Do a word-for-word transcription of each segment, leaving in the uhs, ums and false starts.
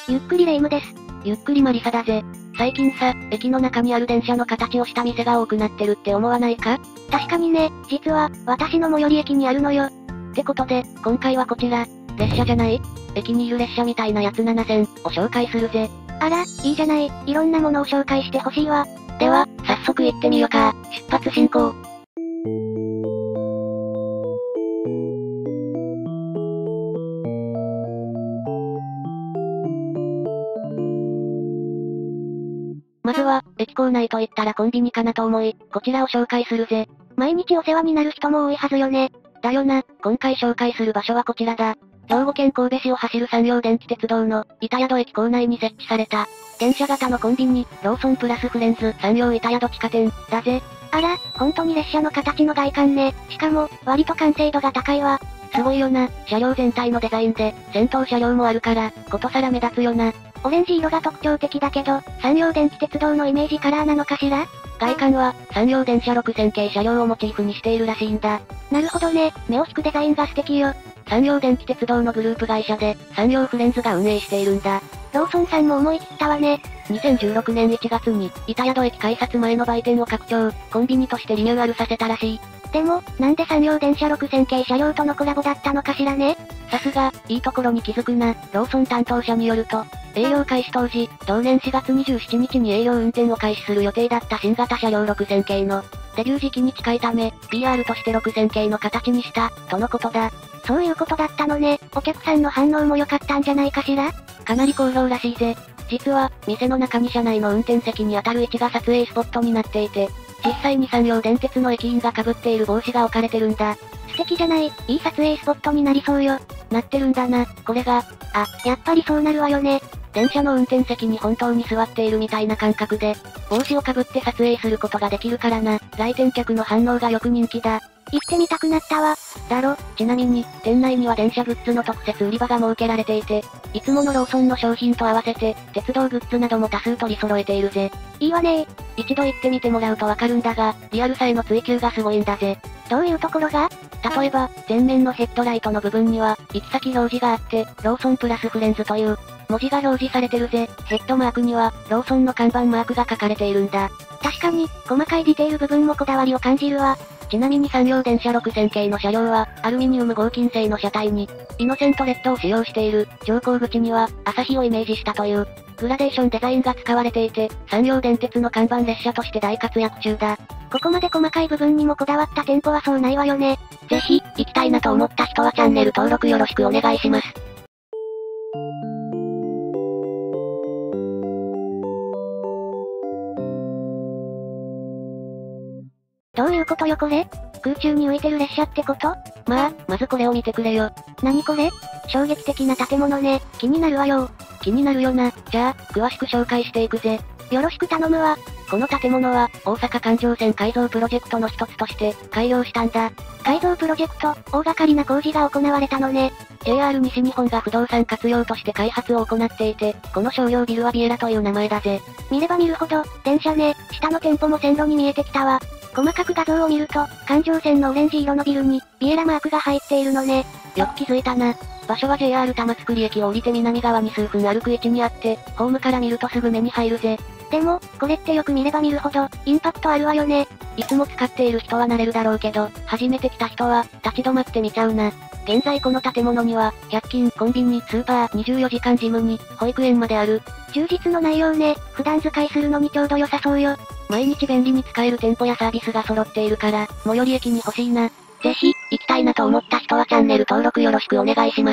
ゆっくりレ夢ムです。 ゆっくりマリサだぜ。最近さ、駅の中にある電車の形をした店が多くなってるって思わないか？ 確かにね、実は、私の最寄り駅にあるのよ。 ってことで、今回はこちら、列車じゃない？駅にいる列車みたいなやつななせんを紹介するぜ。 あら、いいじゃない、いろんなものを紹介してほしいわ。 では、早速行ってみよか。出発進行。まずは、駅構内と言ったらコンビニかなと思い、こちらを紹介するぜ。 毎日お世話になる人も多いはずよね。 だよな、今回紹介する場所はこちらだ。兵庫県神戸市を走る山陽電気鉄道の、板宿駅構内に設置された、電車型のコンビニ、ローソンプラスフレンズ山陽板宿地下店、だぜ。 あら、本当に列車の形の外観ね。しかも、割と完成度が高いわ。 すごいよな、車両全体のデザインで、先頭車両もあるから、ことさら目立つよな。 オレンジ色が特徴的だけど、山陽電気鉄道のイメージカラーなのかしら？ 外観は、山陽電車ろくせん系車両をモチーフにしているらしいんだ。 なるほどね、目を引くデザインが素敵よ。 山陽電気鉄道のグループ会社で、山陽フレンズが運営しているんだ。 ローソンさんも思い切ったわね。 にせんじゅうろくねんいちがつに、板宿駅改札前の売店を拡張、コンビニとしてリニューアルさせたらしい。 でも、なんで山陽電車ろくせん系車両とのコラボだったのかしらね。 さすが、いいところに気づくな。ローソン担当者によると、営業開始当時、同年しがつにじゅうしちにちに営業運転を開始する予定だった新型車両ろくせん系の、デビュー時期に近いため、ピーアール としてろくせん系の形にした、とのことだ。 そういうことだったのね。お客さんの反応も良かったんじゃないかしら？ かなり好評らしいぜ。実は、店の中に車内の運転席にあたる位置が撮影スポットになっていて、実際に山陽電鉄の駅員が被っている帽子が置かれてるんだ。 素敵じゃない、いい撮影スポットになりそうよ。 なってるんだな、これが。 あ、やっぱりそうなるわよね。 電車の運転席に本当に座っているみたいな感覚で、帽子をかぶって撮影することができるからな。来店客の反応がよく人気だ。 行ってみたくなったわ。 だろ、ちなみに、店内には電車グッズの特設売り場が設けられていて、いつものローソンの商品と合わせて、鉄道グッズなども多数取り揃えているぜ。 いいわねー。 一度行ってみてもらうとわかるんだが、リアルさへの追求がすごいんだぜ。 どういうところが？ 例えば、前面のヘッドライトの部分には、行き先表示があって、ローソンプラスフレンズという、文字が表示されてるぜ。ヘッドマークには、ローソンの看板マークが書かれているんだ。 確かに、細かいディテール部分もこだわりを感じるわ。 ちなみに山陽電車ろくせん系の車両は、アルミニウム合金製の車体に、イノセントレッドを使用している、乗降口には、朝日をイメージしたという、グラデーションデザインが使われていて、山陽電鉄の看板列車として大活躍中だ。 ここまで細かい部分にもこだわった店舗はそうないわよね。 ぜひ、行きたいなと思った人はチャンネル登録よろしくお願いします。 どういうことよこれ？空中に浮いてる列車ってこと？ まあ、まずこれを見てくれよ。 何これ？衝撃的な建物ね。気になるわよ。 気になるよな。じゃあ、詳しく紹介していくぜ。 よろしく頼むわ。 この建物は、大阪環状線改造プロジェクトの一つとして、改良したんだ。 改造プロジェクト、大掛かりな工事が行われたのね。 ジェイアール 西日本が不動産活用として開発を行っていて、この商業ビルはビエラという名前だぜ。 見れば見るほど、電車ね、下の店舗も線路に見えてきたわ。細かく画像を見ると、環状線のオレンジ色のビルに、ビエラマークが入っているのね。 よく気づいたな。場所は ジェイアール 玉造駅を降りて南側に数分歩く位置にあって、ホームから見るとすぐ目に入るぜ。 でも、これってよく見れば見るほど、インパクトあるわよね。 いつも使っている人は慣れるだろうけど、初めて来た人は、立ち止まって見ちゃうな。現在この建物には、ひゃく均、コンビニ、スーパー、にじゅうよじかんジムに、保育園まである。 充実の内容ね、普段使いするのにちょうど良さそうよ。 毎日便利に使える店舗やサービスが揃っているから、最寄り駅に欲しいな。ぜひ、行きたいなと思った人はチャンネル登録よろしくお願いします。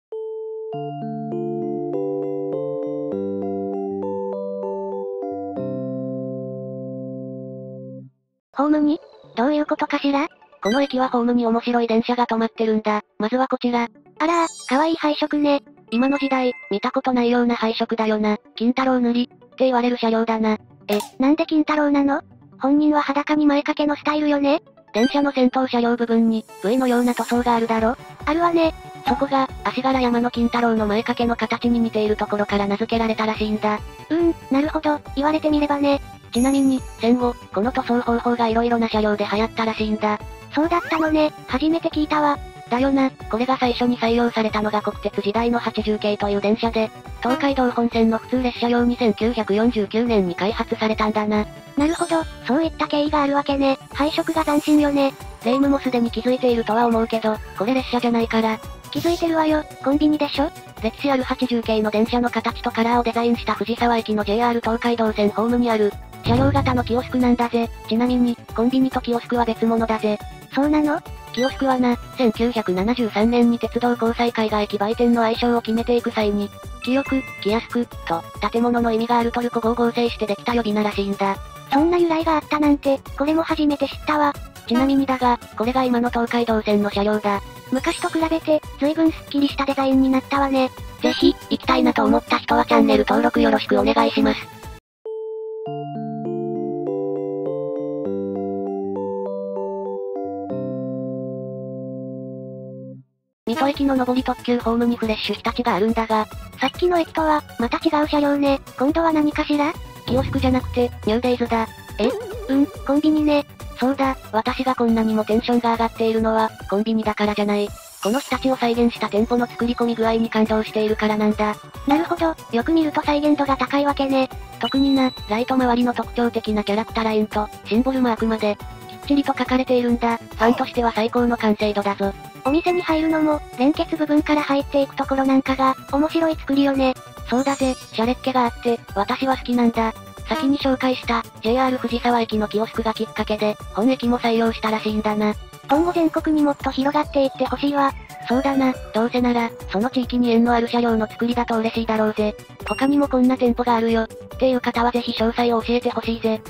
ホームに？どういうことかしら？ この駅はホームに面白い電車が止まってるんだ。まずはこちら。 あらー、かわいい配色ね。 今の時代、見たことないような配色だよな。金太郎塗り、って言われる車両だな。 え、なんで金太郎なの？本人は裸に前掛けのスタイルよね。 電車の先頭車両部分に、ブイ のような塗装があるだろ？ あるわね。 そこが、足柄山の金太郎の前掛けの形に似ているところから名付けられたらしいんだ。 うーん、なるほど、言われてみればね。 ちなみに、戦後、この塗装方法が色々な車両で流行ったらしいんだ。 そうだったのね、初めて聞いたわ。 だよな、これが最初に採用されたのが国鉄時代のはちじゅう系という電車で、 東海道本線の普通列車用にせんきゅうひゃくよんじゅうきゅうねんに開発されたんだな。 なるほど、そういった経緯があるわけね。配色が斬新よね。 霊夢もすでに気づいているとは思うけど、これ列車じゃないから。 気づいてるわよ、コンビニでしょ？ 歴史あるはちじゅう系の電車の形とカラーをデザインした藤沢駅の ジェイアール 東海道線ホームにある、車両型のキオスクなんだぜ。ちなみに、コンビニとキオスクは別物だぜ。 そうなの？ キオスクはな、せんきゅうひゃくななじゅうさんねんに鉄道交際海外駅売店の愛称を決めていく際に、清く、来やすく、と、建物の意味があるトルコ語を合成してできた呼び名らしいんだ。 そんな由来があったなんて、これも初めて知ったわ。 ちなみにだが、これが今の東海道線の車両だ。 昔と比べて、随分スッキリしたデザインになったわね。 ぜひ、行きたいなと思った人はチャンネル登録よろしくお願いします。水戸駅の上り特急ホームにフレッシュ日立があるんだが、 さっきの駅とは、また違う車両ね。今度は何かしら？ キオスクじゃなくて、ニューデイズだ。 え？うん、コンビニね。 そうだ、私がこんなにもテンションが上がっているのは、コンビニだからじゃない。この日立を再現した店舗の作り込み具合に感動しているからなんだ。 なるほど、よく見ると再現度が高いわけね。 特にな、ライト周りの特徴的なキャラクターラインと、シンボルマークまで、きっちりと書かれているんだ。ファンとしては最高の完成度だぞ。 お店に入るのも、連結部分から入っていくところなんかが、面白い作りよね。 そうだぜ、シャレっ気があって、私は好きなんだ。先に紹介した、ジェイアール 藤沢駅のキオスクがきっかけで、本駅も採用したらしいんだな。 今後全国にもっと広がっていってほしいわ。 そうだな、どうせなら、その地域に縁のある車両の作りだと嬉しいだろうぜ。他にもこんな店舗があるよ。っていう方はぜひ詳細を教えてほしいぜ。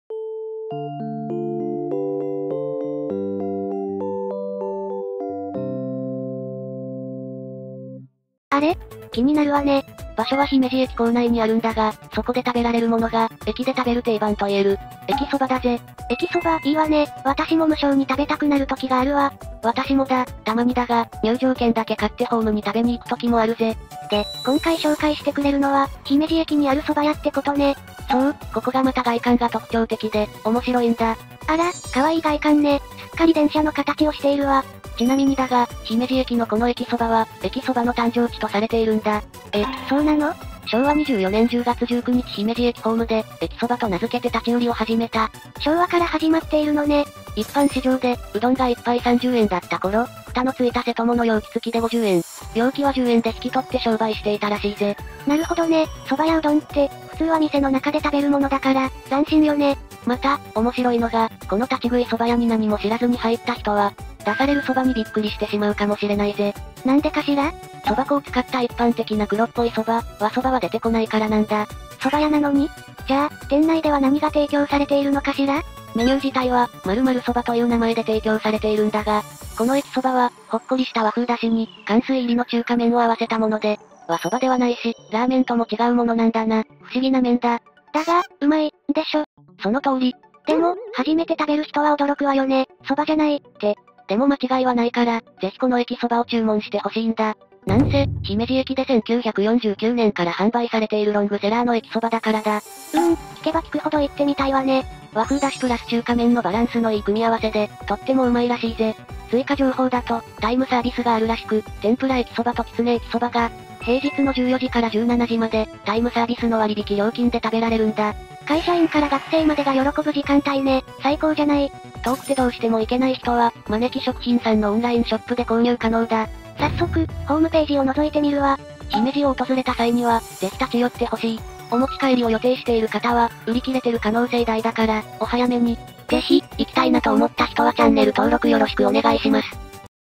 あれ？気になるわね。 場所は姫路駅構内にあるんだが、そこで食べられるものが、駅で食べる定番と言える、駅そばだぜ。 駅そば、いいわね。私も無性に食べたくなる時があるわ。 私もだ、たまにだが、入場券だけ買ってホームに食べに行く時もあるぜ。 で、今回紹介してくれるのは、姫路駅にある蕎麦屋ってことね。 そう、ここがまた外観が特徴的で、面白いんだ。 あら、可愛い外観ね。すっかり電車の形をしているわ。 ちなみにだが、姫路駅のこの駅そばは、駅そばの誕生地とされているんだ。 え、そうなの？ しょうわにじゅうよねんじゅうがつじゅうくにち姫路駅ホームで、駅そばと名付けて立ち売りを始めた。 昭和から始まっているのね。 一般市場で、うどんがいっぱいさんじゅうえんだった頃、蓋のついた瀬戸物容器付きでごじゅうえん。容器はじゅうえんで引き取って商売していたらしいぜ。 なるほどね。蕎麦やうどんって、普通は店の中で食べるものだから、斬新よね。 また、面白いのが、この立ち食い蕎麦屋に何も知らずに入った人は、出される蕎麦にびっくりしてしまうかもしれないぜ。 なんでかしら？ 蕎麦粉を使った一般的な黒っぽい蕎麦、和蕎麦は出てこないからなんだ。 蕎麦屋なのに？じゃあ、店内では何が提供されているのかしら？ メニュー自体は、〇〇蕎麦という名前で提供されているんだが、この駅蕎麦は、ほっこりした和風だしに、乾水入りの中華麺を合わせたもので、和蕎麦ではないし、ラーメンとも違うものなんだな。不思議な麺だ。 だが、うまい、でしょ。 その通り。 でも、初めて食べる人は驚くわよね。蕎麦じゃない、って。 でも間違いはないから、ぜひこの駅蕎麦を注文してほしいんだ。なんせ、姫路駅でせんきゅうひゃくよんじゅうきゅうねんから販売されているロングセラーの駅蕎麦だからだ。 うん、聞けば聞くほど行ってみたいわね。 和風だしプラス中華麺のバランスのいい組み合わせで、とってもうまいらしいぜ。追加情報だと、タイムサービスがあるらしく、天ぷら駅蕎麦ときつね駅蕎麦が、平日のじゅうよじからじゅうしちじまで、タイムサービスの割引料金で食べられるんだ。 会社員から学生までが喜ぶ時間帯ね。最高じゃない。 遠くてどうしても行けない人は、招き食品さんのオンラインショップで購入可能だ。 早速、ホームページを覗いてみるわ。 姫路を訪れた際には、ぜひ立ち寄ってほしい。お持ち帰りを予定している方は、売り切れてる可能性大だから、お早めに。ぜひ、行きたいなと思った人はチャンネル登録よろしくお願いします。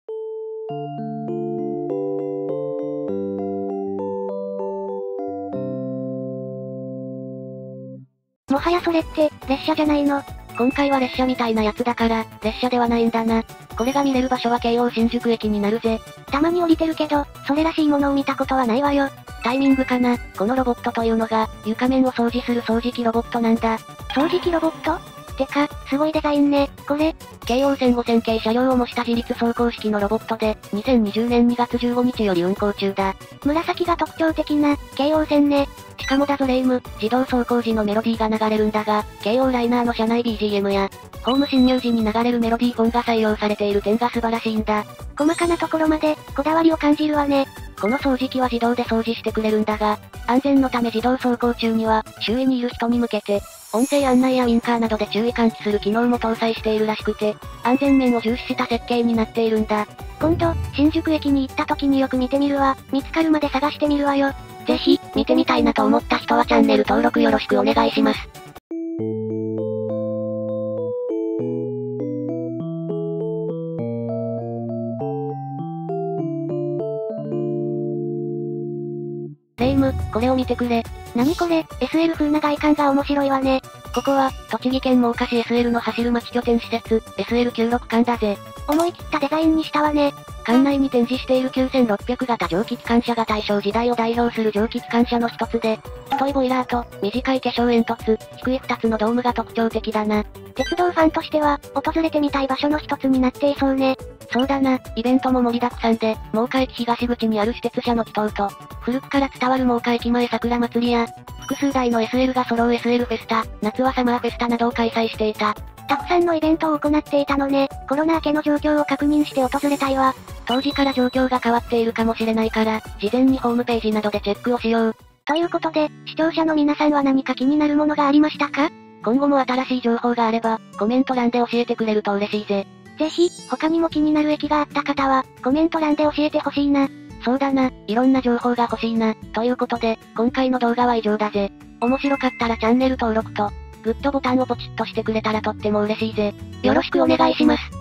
もはやそれって、列車じゃないの？ 今回は列車みたいなやつだから、列車ではないんだな。これが見れる場所は京王新宿駅になるぜ。 たまに降りてるけど、それらしいものを見たことはないわよ。 タイミングかな。このロボットというのが、床面を掃除する掃除機ロボットなんだ。 掃除機ロボット？てか、すごいデザインね、これ。 京王線ごせん系車両を模した自立走行式のロボットで、にせんにじゅうねんにがつじゅうごにちより運行中だ。 紫が特徴的な、京王線ね。 しかもだぞレイム、自動走行時のメロディーが流れるんだが、京王ライナーの車内 ビージーエム や、ホーム侵入時に流れるメロディーフォンが採用されている点が素晴らしいんだ。 細かなところまで、こだわりを感じるわね。 この掃除機は自動で掃除してくれるんだが、安全のため自動走行中には、周囲にいる人に向けて、音声案内やウィンカーなどで注意喚起する機能も搭載しているらしくて、安全面を重視した設計になっているんだ。 今度、新宿駅に行った時によく見てみるわ。見つかるまで探してみるわよ。 ぜひ、見てみたいなと思った人はチャンネル登録よろしくお願いします。レイム、これを見てくれ。 何これ、エスエル 風な外観が面白いわね。 ここは、栃木県真岡市 エスエル の走る町拠点施設、エスエルきゅうじゅうろく 館だぜ。 思い切ったデザインにしたわね。 館内に展示しているきゅうせんろっぴゃく型蒸気機関車が大正時代を代表する蒸気機関車の一つで、太いボイラーと、短い化粧煙突、低い二つのドームが特徴的だな。 鉄道ファンとしては、訪れてみたい場所の一つになっていそうね。 そうだな、イベントも盛りだくさんで、真岡駅東口にある私鉄車の祈祷と、古くから伝わる真岡駅前桜祭りや、複数台の エスエル が揃う エスエル フェスタ、夏はサマーフェスタなどを開催していた。 たくさんのイベントを行っていたのね。コロナ明けの状況を確認して訪れたいわ。 当時から状況が変わっているかもしれないから、事前にホームページなどでチェックをしよう。 ということで、視聴者の皆さんは何か気になるものがありましたか？ 今後も新しい情報があれば、コメント欄で教えてくれると嬉しいぜ。 ぜひ、他にも気になる駅があった方は、コメント欄で教えてほしいな。 そうだな、いろんな情報が欲しいな。ということで、今回の動画は以上だぜ。面白かったらチャンネル登録と、グッドボタンをポチッとしてくれたらとっても嬉しいぜ。よろしくお願いします。